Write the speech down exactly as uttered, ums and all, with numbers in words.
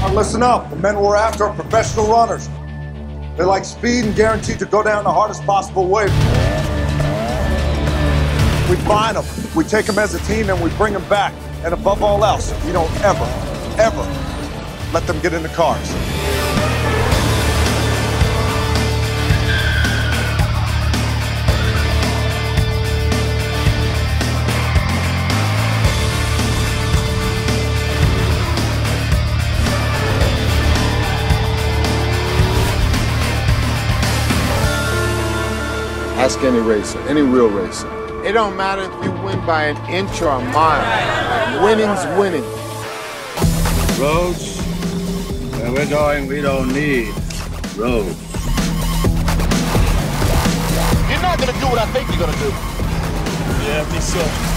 Now listen up, the men we're after are professional runners. They like speed and guaranteed to go down the hardest possible way. We find them, we take them as a team, and we bring them back. And above all else, we don't ever, ever let them get in the cars. Ask any racer, any real racer. It don't matter if you win by an inch or a mile. Winning's winning. Roads, where we're going, we don't need roads. You're not gonna do what I think you're gonna do. Yeah, I think so.